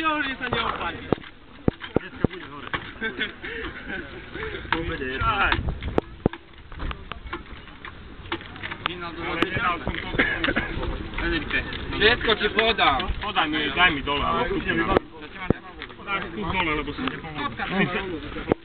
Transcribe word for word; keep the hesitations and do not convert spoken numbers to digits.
nehovorí, že sa neoplatí. Dneska bude hore. Po obede je to. Ale nedal som to. Všetko ti podám. Podaj mi, daj mi dole, ale kúpim. Podáš tu dole, lebo som nepomohol.